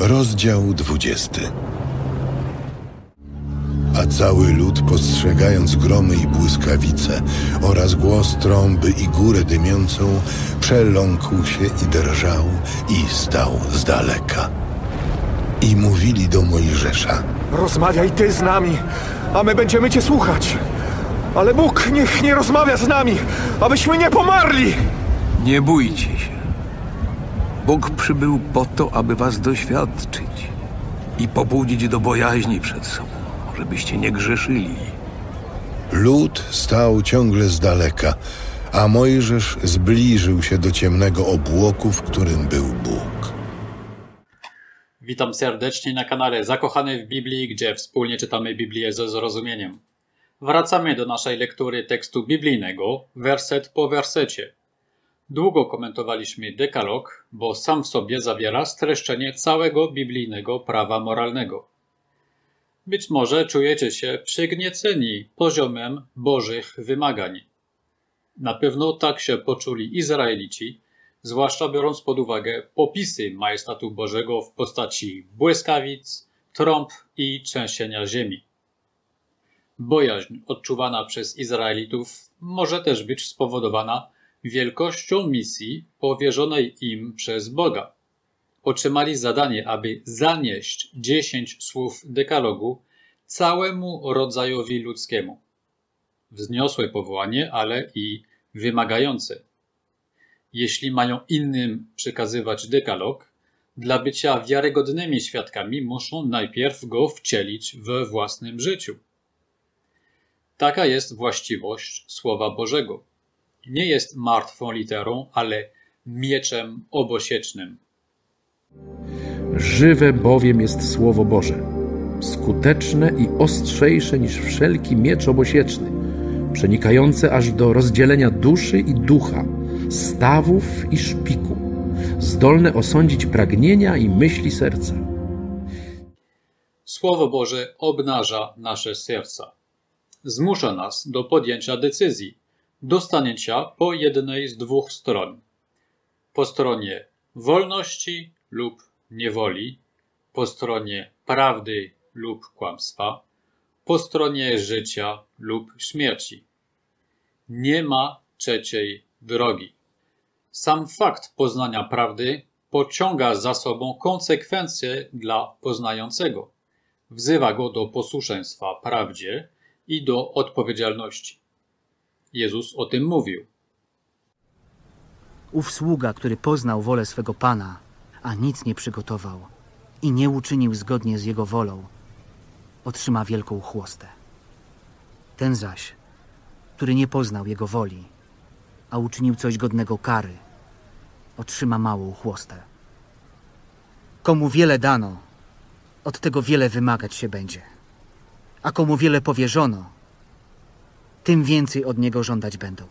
Rozdział 20. A cały lud, postrzegając gromy i błyskawice oraz głos trąby i górę dymiącą, przeląkł się i drżał i stał z daleka. I mówili do Mojżesza: Rozmawiaj ty z nami, a my będziemy cię słuchać. Ale Bóg niech nie rozmawia z nami, abyśmy nie pomarli. Nie bójcie się. Bóg przybył po to, aby was doświadczyć i pobudzić do bojaźni przed sobą, żebyście nie grzeszyli. Lud stał ciągle z daleka, a Mojżesz zbliżył się do ciemnego obłoku, w którym był Bóg. Witam serdecznie na kanale Zakochany w Biblii, gdzie wspólnie czytamy Biblię ze zrozumieniem. Wracamy do naszej lektury tekstu biblijnego, werset po wersecie. Długo komentowaliśmy dekalog, bo sam w sobie zawiera streszczenie całego biblijnego prawa moralnego. Być może czujecie się przygnieceni poziomem Bożych wymagań. Na pewno tak się poczuli Izraelici, zwłaszcza biorąc pod uwagę popisy majestatu Bożego w postaci błyskawic, trąb i trzęsienia ziemi. Bojaźń odczuwana przez Izraelitów może też być spowodowana wielkością misji powierzonej im przez Boga. Otrzymali zadanie, aby zanieść 10 słów dekalogu całemu rodzajowi ludzkiemu. Wzniosłe powołanie, ale i wymagające. Jeśli mają innym przekazywać dekalog, dla bycia wiarygodnymi świadkami muszą najpierw go wcielić we własnym życiu. Taka jest właściwość Słowa Bożego. Nie jest martwą literą, ale mieczem obosiecznym. Żywe bowiem jest Słowo Boże, skuteczne i ostrzejsze niż wszelki miecz obosieczny, przenikające aż do rozdzielenia duszy i ducha, stawów i szpiku, zdolne osądzić pragnienia i myśli serca. Słowo Boże obnaża nasze serca. Zmusza nas do podjęcia decyzji, do stanięcia po jednej z dwóch stron. Po stronie wolności lub niewoli, po stronie prawdy lub kłamstwa, po stronie życia lub śmierci. Nie ma trzeciej drogi. Sam fakt poznania prawdy pociąga za sobą konsekwencje dla poznającego. Wzywa go do posłuszeństwa prawdzie i do odpowiedzialności. Jezus o tym mówił. Ów sługa, który poznał wolę swego Pana, a nic nie przygotował i nie uczynił zgodnie z Jego wolą, otrzyma wielką chłostę. Ten zaś, który nie poznał Jego woli, a uczynił coś godnego kary, otrzyma małą chłostę. Komu wiele dano, od tego wiele wymagać się będzie. A komu wiele powierzono, tym więcej od niego żądać będą.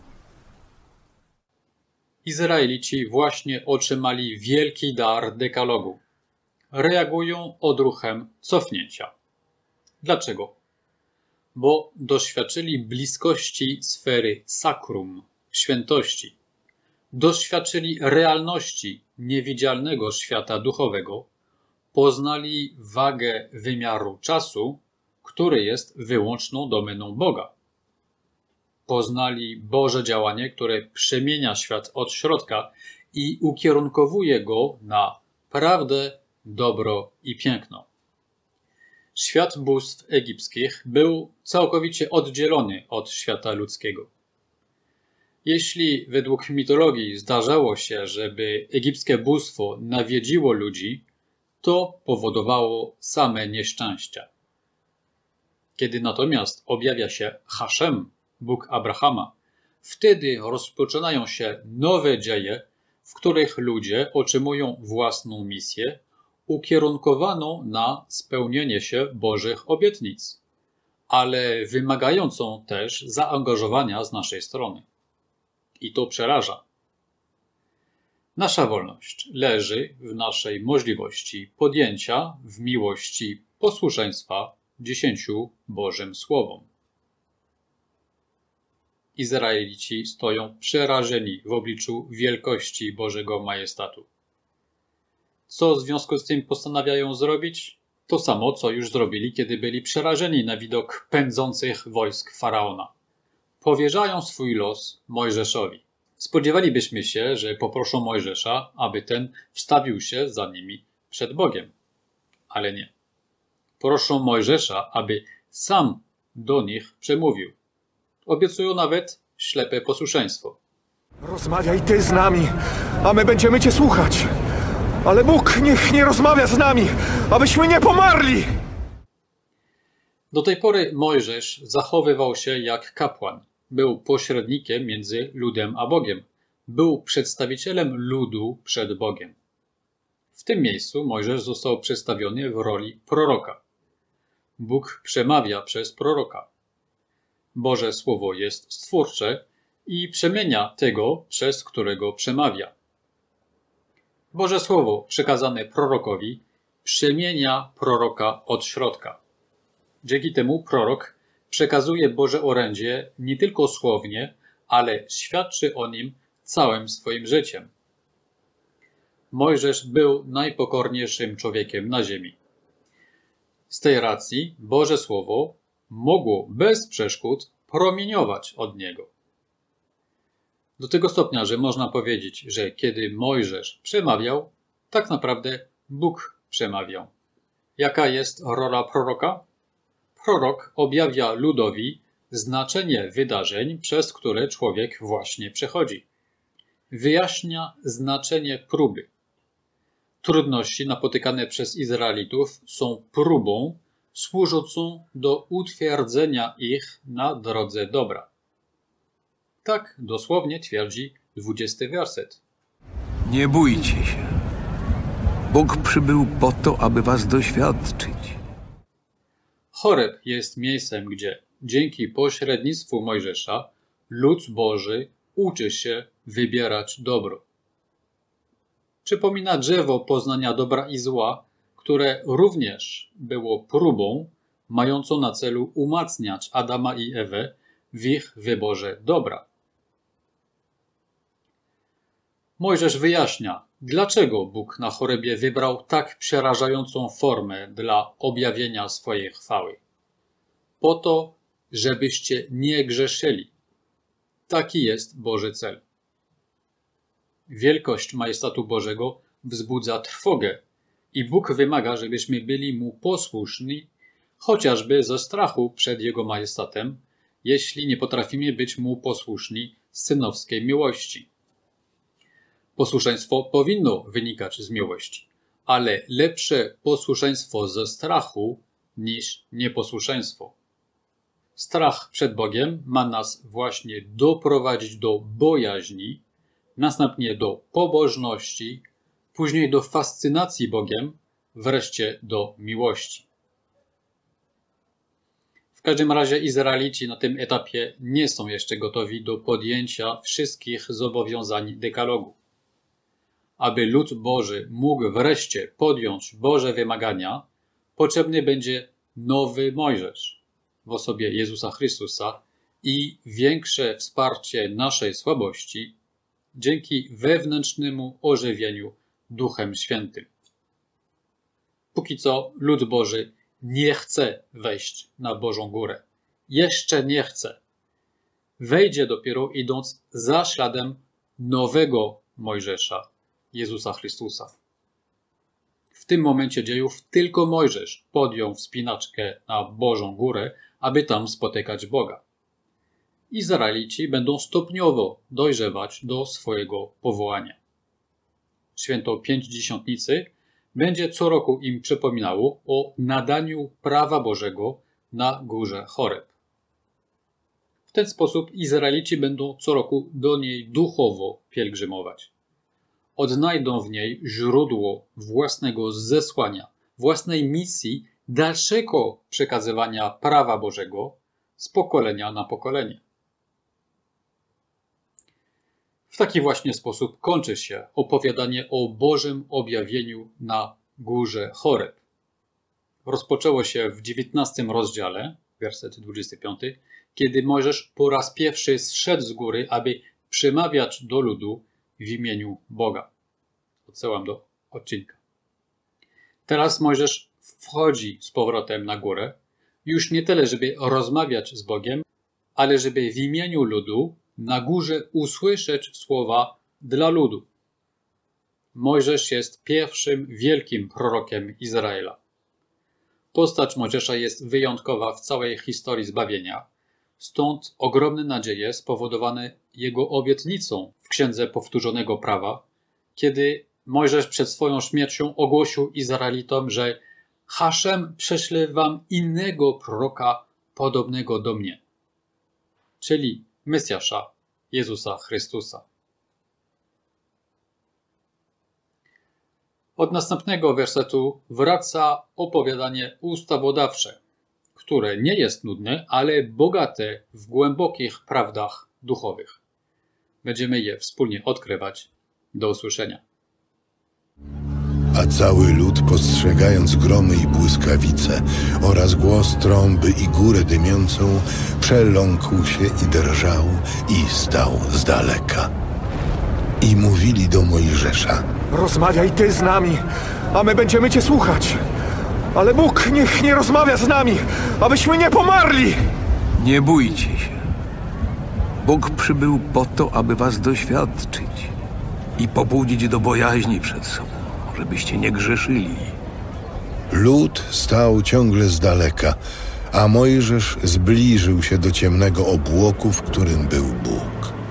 Izraelici właśnie otrzymali wielki dar dekalogu. Reagują odruchem cofnięcia. Dlaczego? Bo doświadczyli bliskości sfery sakrum, świętości. Doświadczyli realności niewidzialnego świata duchowego. Poznali wagę wymiaru czasu, który jest wyłączną domeną Boga. Poznali Boże działanie, które przemienia świat od środka i ukierunkowuje go na prawdę, dobro i piękno. Świat bóstw egipskich był całkowicie oddzielony od świata ludzkiego. Jeśli według mitologii zdarzało się, żeby egipskie bóstwo nawiedziło ludzi, to powodowało same nieszczęścia. Kiedy natomiast objawia się Haszem, Bóg Abrahama, wtedy rozpoczynają się nowe dzieje, w których ludzie otrzymują własną misję, ukierunkowaną na spełnienie się Bożych obietnic, ale wymagającą też zaangażowania z naszej strony. I to przeraża. Nasza wolność leży w naszej możliwości podjęcia w miłości posłuszeństwa 10 Bożym Słowom. Izraelici stoją przerażeni w obliczu wielkości Bożego majestatu. Co w związku z tym postanawiają zrobić? To samo, co już zrobili, kiedy byli przerażeni na widok pędzących wojsk Faraona. Powierzają swój los Mojżeszowi. Spodziewalibyśmy się, że poproszą Mojżesza, aby ten wstawił się za nimi przed Bogiem. Ale nie. Proszą Mojżesza, aby sam do nich przemówił. Obiecują nawet ślepe posłuszeństwo. Rozmawiaj ty z nami, a my będziemy cię słuchać. Ale Bóg niech nie rozmawia z nami, abyśmy nie pomarli! Do tej pory Mojżesz zachowywał się jak kapłan. Był pośrednikiem między ludem a Bogiem. Był przedstawicielem ludu przed Bogiem. W tym miejscu Mojżesz został przedstawiony w roli proroka. Bóg przemawia przez proroka. Boże Słowo jest stwórcze i przemienia tego, przez którego przemawia. Boże Słowo przekazane prorokowi przemienia proroka od środka. Dzięki temu prorok przekazuje Boże orędzie nie tylko słownie, ale świadczy o nim całym swoim życiem. Mojżesz był najpokorniejszym człowiekiem na ziemi. Z tej racji Boże Słowo mogło bez przeszkód promieniować od niego. Do tego stopnia, że można powiedzieć, że kiedy Mojżesz przemawiał, tak naprawdę Bóg przemawiał. Jaka jest rola proroka? Prorok objawia ludowi znaczenie wydarzeń, przez które człowiek właśnie przechodzi. Wyjaśnia znaczenie próby. Trudności napotykane przez Izraelitów są próbą służącą do utwierdzenia ich na drodze dobra. Tak dosłownie twierdzi 20 werset. Nie bójcie się. Bóg przybył po to, aby was doświadczyć. Choreb jest miejscem, gdzie dzięki pośrednictwu Mojżesza lud Boży uczy się wybierać dobro. Przypomina drzewo poznania dobra i zła, które również było próbą mającą na celu umacniać Adama i Ewę w ich wyborze dobra. Mojżesz wyjaśnia, dlaczego Bóg na Chorebie wybrał tak przerażającą formę dla objawienia swojej chwały. Po to, żebyście nie grzeszyli. Taki jest Boży cel. Wielkość majestatu Bożego wzbudza trwogę i Bóg wymaga, żebyśmy byli Mu posłuszni, chociażby ze strachu przed Jego majestatem, jeśli nie potrafimy być Mu posłuszni z synowskiej miłości. Posłuszeństwo powinno wynikać z miłości, ale lepsze posłuszeństwo ze strachu niż nieposłuszeństwo. Strach przed Bogiem ma nas właśnie doprowadzić do bojaźni, następnie do pobożności, później do fascynacji Bogiem, wreszcie do miłości. W każdym razie Izraelici na tym etapie nie są jeszcze gotowi do podjęcia wszystkich zobowiązań dekalogu. Aby lud Boży mógł wreszcie podjąć Boże wymagania, potrzebny będzie nowy Mojżesz w osobie Jezusa Chrystusa i większe wsparcie naszej słabości dzięki wewnętrznemu ożywieniu Duchem Świętym. Póki co lud Boży nie chce wejść na Bożą Górę. Jeszcze nie chce. Wejdzie dopiero idąc za śladem nowego Mojżesza, Jezusa Chrystusa. W tym momencie dziejów tylko Mojżesz podjął wspinaczkę na Bożą Górę, aby tam spotykać Boga. Izraelici będą stopniowo dojrzewać do swojego powołania. Święto Pięćdziesiątnicy będzie co roku im przypominało o nadaniu prawa Bożego na górze Choreb. W ten sposób Izraelici będą co roku do niej duchowo pielgrzymować. Odnajdą w niej źródło własnego zesłania, własnej misji dalszego przekazywania prawa Bożego z pokolenia na pokolenie. W taki właśnie sposób kończy się opowiadanie o Bożym objawieniu na górze Choreb. Rozpoczęło się w 19 rozdziale, werset 25, kiedy Mojżesz po raz pierwszy zszedł z góry, aby przemawiać do ludu w imieniu Boga. Odsyłam do odcinka. Teraz Mojżesz wchodzi z powrotem na górę, już nie tyle, żeby rozmawiać z Bogiem, ale żeby w imieniu ludu na górze usłyszeć słowa dla ludu. Mojżesz jest pierwszym wielkim prorokiem Izraela. Postać Mojżesza jest wyjątkowa w całej historii zbawienia, stąd ogromne nadzieje spowodowane jego obietnicą w Księdze Powtórzonego Prawa, kiedy Mojżesz przed swoją śmiercią ogłosił Izraelitom, że Haszem prześle wam innego proroka podobnego do mnie, czyli Mesjasza, Jezusa Chrystusa. Od następnego wersetu wraca opowiadanie ustawodawcze, które nie jest nudne, ale bogate w głębokich prawdach duchowych. Będziemy je wspólnie odkrywać. Do usłyszenia. A cały lud, postrzegając gromy i błyskawice oraz głos trąby i górę dymiącą, przeląkł się i drżał i stał z daleka. I mówili do Mojżesza: Rozmawiaj ty z nami, a my będziemy cię słuchać. Ale Bóg niech nie rozmawia z nami, abyśmy nie pomarli. Nie bójcie się. Bóg przybył po to, aby was doświadczyć i pobudzić do bojaźni przed sobą, żebyście nie grzeszyli. Lud stał ciągle z daleka, a Mojżesz zbliżył się do ciemnego obłoku, w którym był Bóg.